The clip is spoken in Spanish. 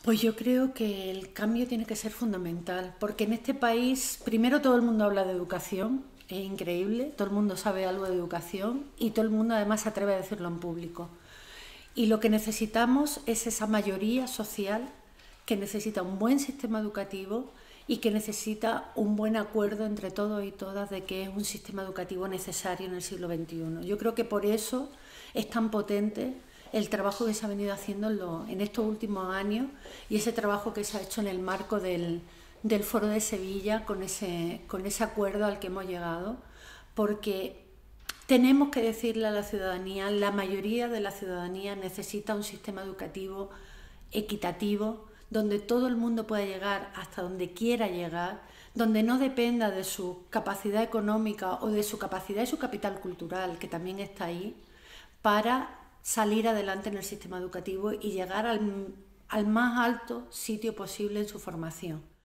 Pues yo creo que el cambio tiene que ser fundamental, porque en este país, primero todo el mundo habla de educación, es increíble, todo el mundo sabe algo de educación y todo el mundo además se atreve a decirlo en público. Y lo que necesitamos es esa mayoría social que necesita un buen sistema educativo y que necesita un buen acuerdo entre todos y todas de que es un sistema educativo necesario en el siglo XXI. Yo creo que por eso es tan potente el trabajo que se ha venido haciendo en estos últimos años y ese trabajo que se ha hecho en el marco del Foro de Sevilla con ese acuerdo al que hemos llegado, porque tenemos que decirle a la ciudadanía, la mayoría de la ciudadanía necesita un sistema educativo equitativo, donde todo el mundo pueda llegar hasta donde quiera llegar, donde no dependa de su capacidad económica o de su capacidad y su capital cultural, que también está ahí, para salir adelante en el sistema educativo y llegar al más alto sitio posible en su formación.